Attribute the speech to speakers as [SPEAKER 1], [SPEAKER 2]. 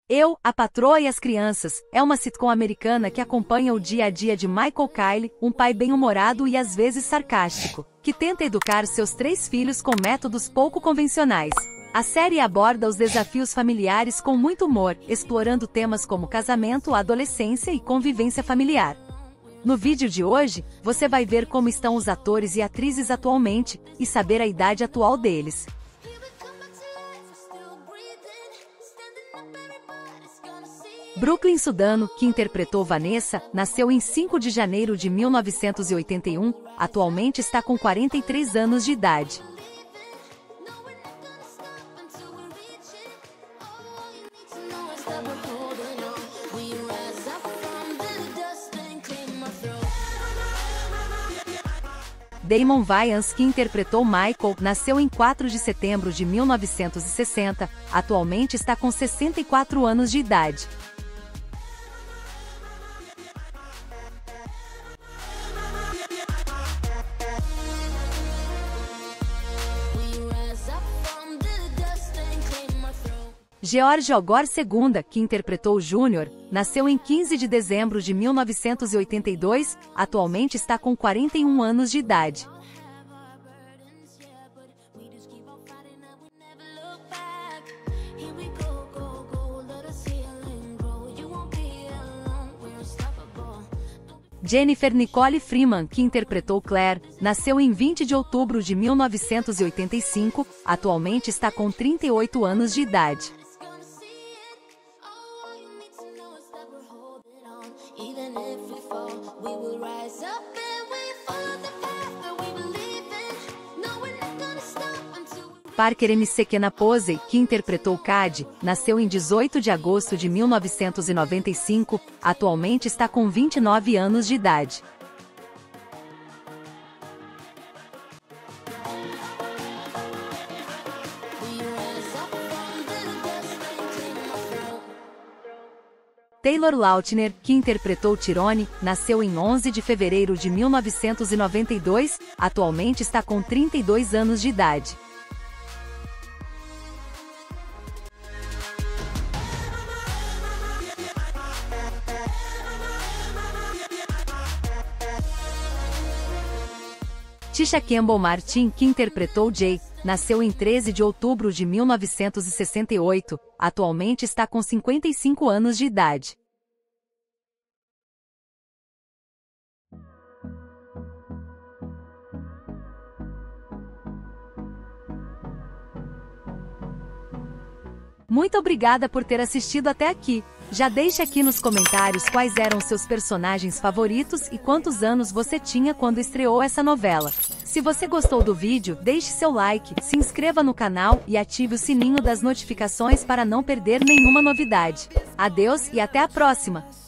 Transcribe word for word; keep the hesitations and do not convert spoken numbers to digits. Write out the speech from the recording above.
[SPEAKER 1] Eu, a Patroa e as Crianças, é uma sitcom americana que acompanha o dia a dia de Michael Kyle, um pai bem-humorado e às vezes sarcástico, que tenta educar seus três filhos com métodos pouco convencionais. A série aborda os desafios familiares com muito humor, explorando temas como casamento, adolescência e convivência familiar. No vídeo de hoje, você vai ver como estão os atores e atrizes atualmente, e saber a idade atual deles. Brooklyn Sudano, que interpretou Vanessa, nasceu em cinco de janeiro de mil novecentos e oitenta e um, atualmente está com quarenta e três anos de idade. Damon Wayans, que interpretou Michael, nasceu em quatro de setembro de mil novecentos e sessenta, atualmente está com sessenta e quatro anos de idade. George Ogor segunda, que interpretou Júnior, nasceu em quinze de dezembro de mil novecentos e oitenta e dois, atualmente está com quarenta e um anos de idade. Jennifer Nicole Freeman, que interpretou Claire, nasceu em vinte de outubro de mil novecentos e oitenta e cinco, atualmente está com trinta e oito anos de idade. Parker M C Posey, que interpretou Cad, nasceu em dezoito de agosto de mil novecentos e noventa e cinco, atualmente está com vinte e nove anos de idade. Taylor Lautner, que interpretou Tyrone, nasceu em onze de fevereiro de mil novecentos e noventa e dois, atualmente está com trinta e dois anos de idade. Tisha Campbell Martin, que interpretou Jay, nasceu em treze de outubro de mil novecentos e sessenta e oito, atualmente está com cinquenta e cinco anos de idade. Muito obrigada por ter assistido até aqui. Já deixe aqui nos comentários quais eram seus personagens favoritos e quantos anos você tinha quando estreou essa novela. Se você gostou do vídeo, deixe seu like, se inscreva no canal e ative o sininho das notificações para não perder nenhuma novidade. Adeus e até a próxima!